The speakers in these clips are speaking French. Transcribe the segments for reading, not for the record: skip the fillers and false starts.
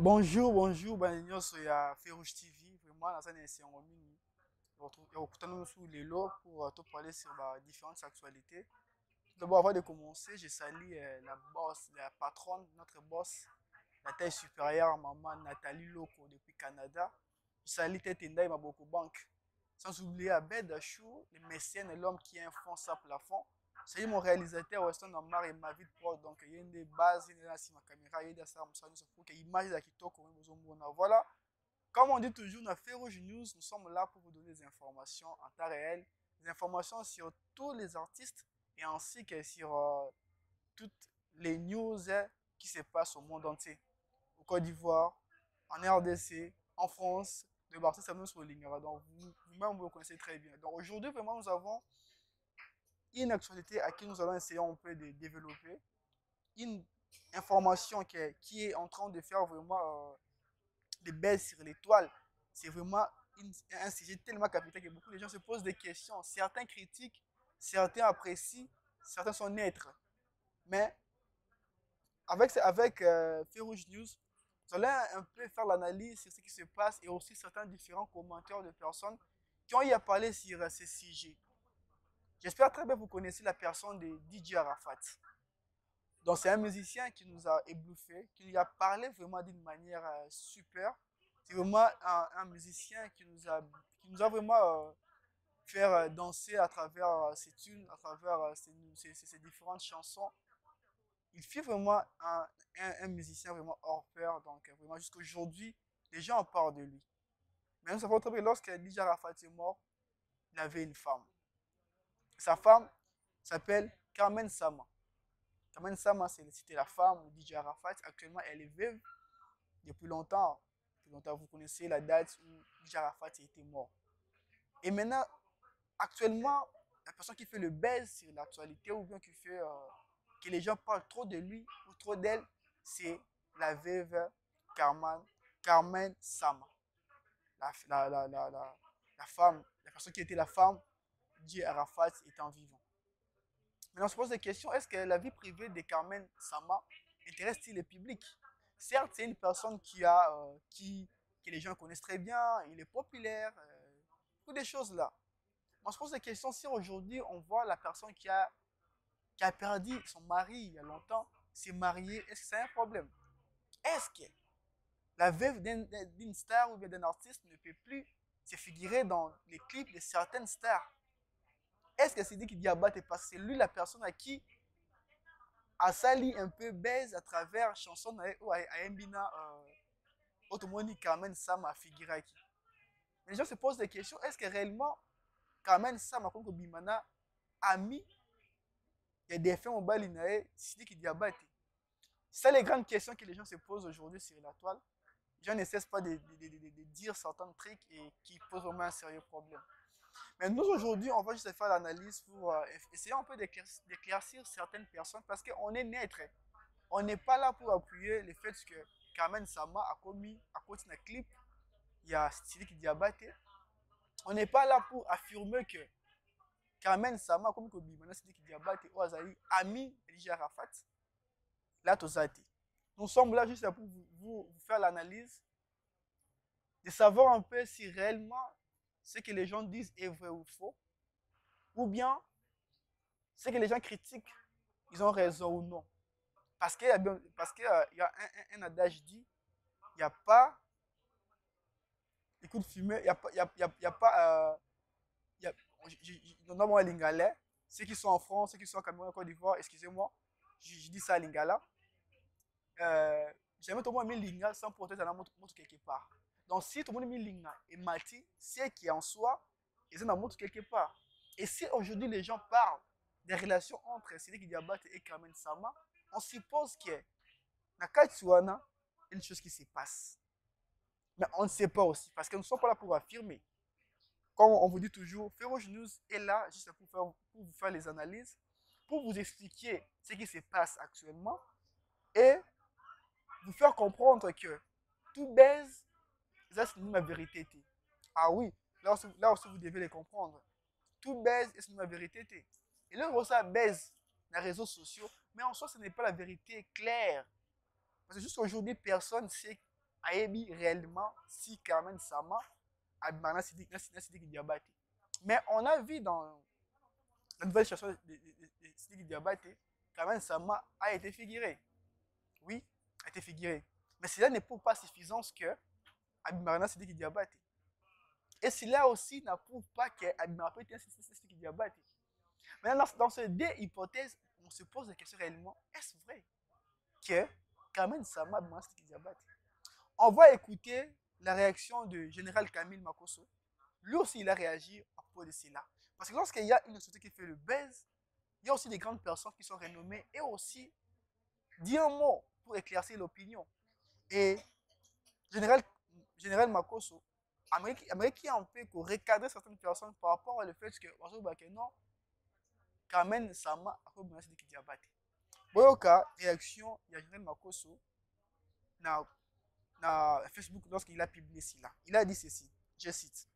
Bonjour, bonjour, nyonso ya Férouge TV. Vraiment, dans un instant, nous sur les lots pour te parler sur différentes actualités. Tout d'abord, avant de commencer, je salue la boss, la patronne, notre boss, la taille supérieure, maman Nathalie Loco depuis Canada. Je salue Tetenda et Maboko Bank. Sans oublier Abed Achou, le mécène et l'homme qui enfonce à plafond. C'est mon réalisateur Weston Amar et ma vie de prod. Donc, il y a une des bases, il y a ma caméra, il y a des pour que l'image de Kitoko, voilà. Comme on dit toujours dans Férouge News, nous sommes là pour vous donner des informations en temps réel, des informations sur tous les artistes et ainsi que sur toutes les news qui se passent au monde entier. Au Côte d'Ivoire, en RDC, en France, le parti c'est même sur le ligne. Donc vous-même vous le connaissez très bien. Donc aujourd'hui, vraiment, nous avons une actualité à qui nous allons essayer un peu de développer, une information qui est en train de faire vraiment des belles sur l'étoile. C'est vraiment un sujet tellement capital que beaucoup de gens se posent des questions. Certains critiquent, certains apprécient, certains sont neutres. Mais avec Férouge News, vous allez un peu faire l'analyse sur ce qui se passe et aussi certains différents commentaires de personnes qui ont eu à parler sur ce sujet. J'espère très bien que vous connaissez la personne de DJ Arafat. Donc c'est un musicien qui nous a éblouffé, qui nous a parlé vraiment d'une manière super. C'est vraiment un musicien qui nous a vraiment fait danser à travers ses tunes, à travers ses différentes chansons. Il fut vraiment un musicien vraiment hors pair. Donc vraiment jusqu'à aujourd'hui, les gens en parlent de lui. Mais nous savons très bien, lorsque DJ Arafat est mort, il avait une femme. Sa femme s'appelle Carmen Sama. Carmen Sama, c'était la femme de DJ Arafat. Actuellement, elle est veuve depuis longtemps. Depuis longtemps, vous connaissez la date où DJ Arafat était mort. Et maintenant, actuellement, la personne qui fait le buzz sur l'actualité ou bien qui fait que les gens parlent trop de lui ou trop d'elle, c'est la veuve Carmen Sama. La femme, la personne qui était la femme de Arafat étant vivant. Maintenant, on se pose des questions. Est-ce que la vie privée de Carmen Sama intéresse-t-il le public? Certes, c'est une personne que les gens connaissent très bien, il est populaire, toutes des choses là. On se pose des questions si aujourd'hui on voit la personne qui a perdu son mari il y a longtemps, s'est mariée, est-ce que c'est un problème? Est-ce que la veuve d'une star ou bien d'un artiste ne peut plus se figurer dans les clips de certaines stars? Est-ce que c'est dit qu'il Diabaté parce que c'est lui la personne à qui a sali un peu baise à travers chanson ou à Mbina Otomoni Carmen Sama Figiraki. Les gens se posent des questions, est-ce que réellement Carmen Sama comme Bimana a mis il y a des faits au balinae Sidiki Diabaté? C'est les grandes questions que les gens se posent aujourd'hui sur la toile. Les gens ne cessent pas de dire certains trucs et qui posent vraiment un sérieux problème. Mais nous, aujourd'hui, on va juste faire l'analyse pour essayer un peu d'éclaircir certaines personnes parce qu'on est neutre. On n'est pas là pour appuyer le fait que Carmen Sama a commis à côté d'un clip, il y a Sidiki Diabaté. On n'est pas là pour affirmer que Carmen Sama, comme que Bimana Sidiki Diabaté, ou Azali, ami Elijah Arafat, là, Tozati. Nous sommes là juste pour vous faire l'analyse, de savoir un peu si réellement ce que les gens disent est vrai ou faux, ou bien ce que les gens critiquent, ils ont raison ou non. Parce qu'il y a un adage dit, il n'y a pas écoute fumée, il n'y a pas, y a pas y a, dans mon lingala, ceux qui sont en France, ceux qui sont en Cameroun, en Côte d'Ivoire, excusez-moi, je dis ça à lingala, jamais tout le monde a mis lingala sans porter dans la montre quelque part. Donc si tout le monde a mis lingala et mati, c'est qui en soi, ils ont la montre quelque part. Et si aujourd'hui les gens parlent des relations entre Sidiki Diabaté et Carmen Sama, on suppose que dans Katsuana, il y a une chose qui se passe. Mais on ne sait pas aussi, parce que nous ne sommes pas là pour affirmer. Comme on vous dit toujours, Férouge News est là juste pour vous faire les analyses, pour vous expliquer ce qui se passe actuellement et vous faire comprendre que tout baise, c'est la vérité. Ah oui, là aussi vous devez les comprendre. Tout baise, c'est la vérité. Et là, ça baise dans les réseaux sociaux, mais en soi, ce n'est pas la vérité claire. Parce que jusqu'à aujourd'hui, personne ne sait ayebi réellement si Carmen Sama a Barna Sidiki Diabaté. Mais on a vu dans la nouvelle chanson de Sidiki Diabaté, Carmen Sama a été figuré. Oui, a été figuré. Mais cela n'est pas suffisant que Abimarana Sidiki Diabaté. Et cela aussi n'approuve pas que Abimarana Sidiki Diabaté. Maintenant, dans ces deux hypothèses, on se pose la question réellement, est-ce vrai que Carmen Sama Abimarana Sidiki Diabaté? On va écouter la réaction du général Camille Makosso. Lui aussi, il a réagi à propos de cela. Parce que lorsqu'il y a une société qui fait le buzz, il y a aussi des grandes personnes qui sont renommées et aussi dit un mot pour éclaircir l'opinion. Et général, général Makosso, Amérique a un peu recadrer certaines personnes par rapport au fait que non, Carmen Sama a fait Sidiki Diabaté. Boyoka, réaction, il y a général Makosso dans Facebook lorsqu'il a publié cela. Il a dit ceci, je cite.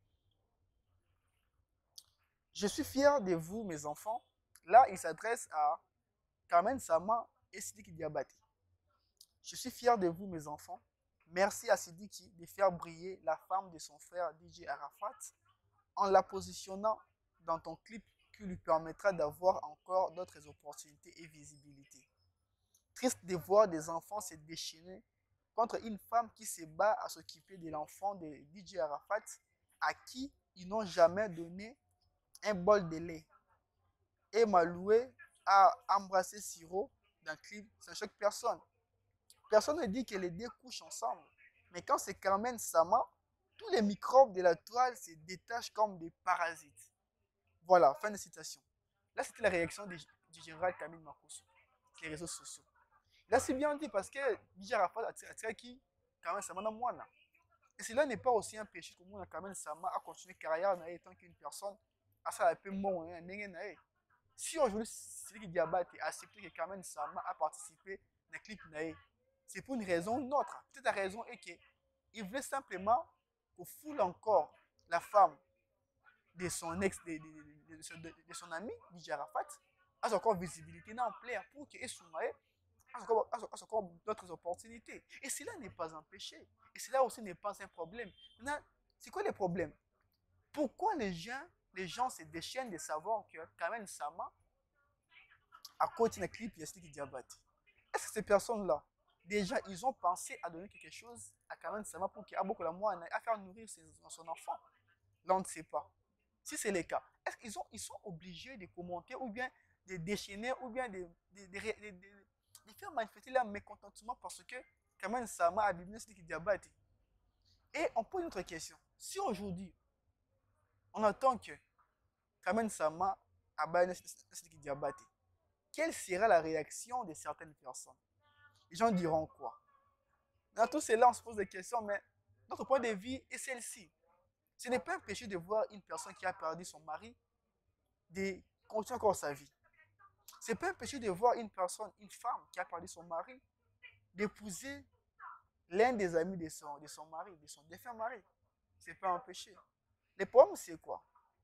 Je suis fier de vous, mes enfants. Là, il s'adresse à Carmen Sama et Sidiki Diabaté. Je suis fier de vous, mes enfants. Merci à Sidiki de faire briller la femme de son frère DJ Arafat en la positionnant dans ton clip qui lui permettra d'avoir encore d'autres opportunités et visibilité. Triste de voir des enfants se déchaîner contre une femme qui se bat à s'occuper de l'enfant de DJ Arafat à qui ils n'ont jamais donné un bol de lait. Et Maloué a embrassé Siro dans le clip, ça ne choque personne. Personne ne dit que les deux couchent ensemble. Mais quand c'est Carmen Sama, tous les microbes de la toile se détachent comme des parasites. Voilà, fin de citation. Là, c'était la réaction du général Camille Makosso sur les réseaux sociaux. Là, c'est bien dit parce que DJ Arafat a tiré qui Carmen Sama dans moi. Et cela n'est pas aussi un péché que moi, Carmen Sama a continué carrière en étant qu'une personne à ça un peu mon. Si aujourd'hui, c'est qui Diabaté a accepté que Carmen Sama a participé dans le clip Naé, c'est pour une raison ou une autre. Peut-être la raison est qu'il voulait simplement qu'on foule encore la femme de son ex, de son ami, DJ Arafat, a encore visibilité dans l'air pour qu'il ait soumaé a encore d'autres opportunités. Et cela n'est pas un péché. Et cela aussi n'est pas un problème. Maintenant, c'est quoi le problème? Pourquoi les gens se déchaînent de savoir que Carmen Sama a continué le clip Sidiki Diabaté? Est-ce que ces personnes-là, déjà, ils ont pensé à donner quelque chose à Carmen Sama pour qu'il ait beaucoup de moyens à faire nourrir son enfant? Là, on ne sait pas. Si c'est le cas, est-ce qu'ils sont obligés de commenter ou bien de déchaîner ou bien de faire manifester leur mécontentement parce que Carmen Sama a abîmé Sidiki Diabaté? Et on pose une autre question. Si aujourd'hui, on attend que Carmen Sama a abîmé Sidiki Diabaté, quelle sera la réaction de certaines personnes? Les gens diront quoi? Dans tout cela, on se pose des questions, mais notre point de vue est celle-ci. Ce n'est pas un péché de voir une personne qui a perdu son mari de continuer encore sa vie. Ce n'est pas un péché de voir une personne, une femme qui a perdu son mari, d'épouser l'un des amis de son mari, de son défunt mari. Ce n'est pas un péché. Le problème, c'est quoi?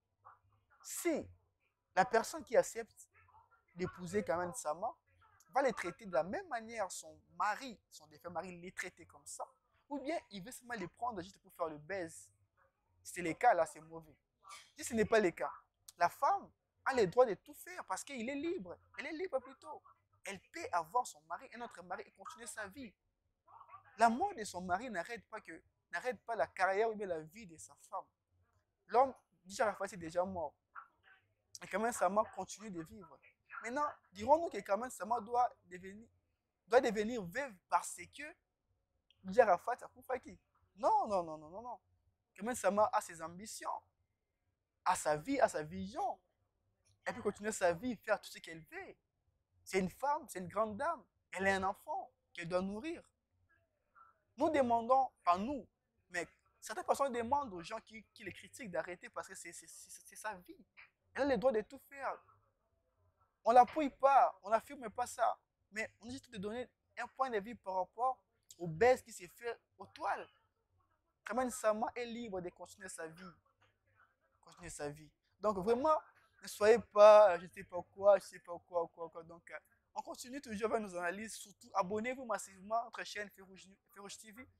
Si la personne qui accepte d'épouser Carmen Sama va les traiter de la même manière son mari, son défunt mari, les traiter comme ça, ou bien il veut seulement les prendre juste pour faire le baise. Si c'est le cas, là, c'est mauvais. Si ce n'est pas le cas, la femme a le droit de tout faire parce qu'il est libre. Elle est libre plutôt. Elle peut avoir son mari, un autre mari et continuer sa vie. La mort de son mari n'arrête pas la carrière ou bien la vie de sa femme. L'homme, déjà, c'est déjà mort. Et Carmen Sama continue de vivre. Maintenant, dirons-nous que Carmen Sama doit devenir veuve parce que DJ Arafat a pour qui? Non, non, non, non, non, non. Carmen Sama a ses ambitions, a sa vie, a sa vision. Elle peut continuer sa vie, faire tout ce qu'elle veut. C'est une femme, c'est une grande dame. Elle a un enfant qu'elle doit nourrir. Nous demandons, pas nous, mais certaines personnes demandent aux gens qui les critiquent d'arrêter parce que c'est sa vie. Elle a le droit de tout faire. On ne l'appuie pas, on n'affirme pas ça. Mais on a juste de donner un point de vue par rapport au baisse qui s'est fait aux toiles. Carmen Sama est libre de continuer sa vie. Continuer sa vie. Donc vraiment, ne soyez pas, je ne sais pas quoi, je ne sais pas quoi. Donc, on continue toujours avec nos analyses. Surtout, abonnez-vous massivement à notre chaîne Férouge TV.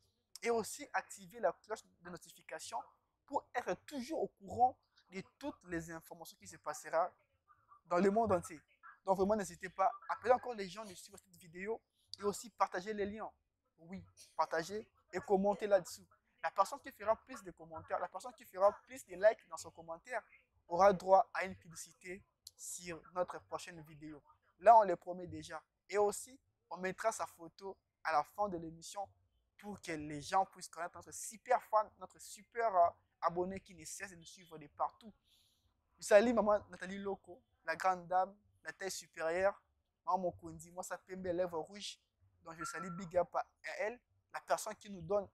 Et aussi activer la cloche de notification pour être toujours au courant de toutes les informations qui se passeront dans le monde entier. Donc vraiment, n'hésitez pas à appeler encore les gens de suivre cette vidéo et aussi partager les liens. Oui, partager et commenter là-dessous. La personne qui fera plus de commentaires, la personne qui fera plus de likes dans son commentaire aura droit à une publicité sur notre prochaine vidéo. Là, on le promet déjà. Et aussi, on mettra sa photo à la fin de l'émission pour que les gens puissent connaître notre super fan, notre super abonné qui ne cesse de nous suivre de partout. Je salue maman Nathalie Loco, la grande dame, la taille supérieure. Maman Mokondi, moi ça fait mes lèvres rouges. Donc je salue big up à elle, la personne qui donne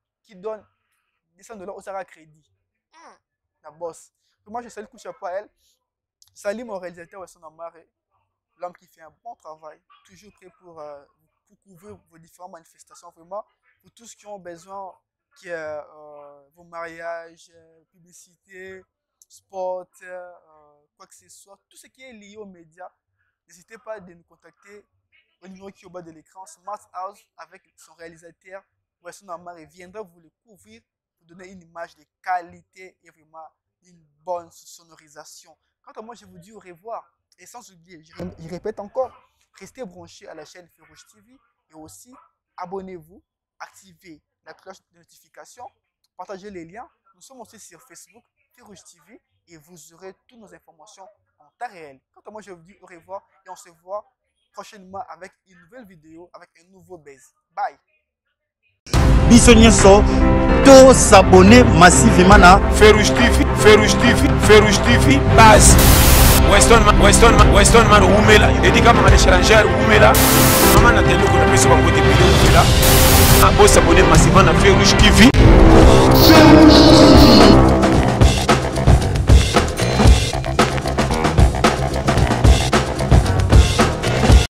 200 $ au Sarah Crédit. La boss. Moi je salue coup chapeau à elle. Je salue mon réalisateur Wesson Amare, l'homme qui fait un bon travail, toujours prêt pour couvrir vos différentes manifestations, vraiment, pour tous qui ont besoin, vos mariages, publicité, sport, quoi que ce soit, tout ce qui est lié aux médias, n'hésitez pas à nous contacter au numéro qui est au bas de l'écran. Smart House avec son réalisateur Wesson Amare viendra vous le couvrir, vous donner une image de qualité et vraiment une bonne sonorisation. Quant à moi, je vous dis au revoir et sans oublier, je répète encore, restez branchés à la chaîne Feu Rouge TV et aussi abonnez-vous, activez la cloche de notification, partagez les liens. Nous sommes aussi sur Facebook, Feu Rouge TV et vous aurez toutes nos informations en temps réel. Quant à moi, je vous dis au revoir et on se voit prochainement avec une nouvelle vidéo, avec un nouveau buzz. Bye! Biso nyonso to s'abonner massivement na Feu Rouge TV, Feu Rouge TV, Feu Rouge TV, base. Weston man umela, edika mama de challenger umela. Mama na tendo kuna pesa kwa côté vidéo umela. Abo s'abonner massivement na Feu Rouge TV.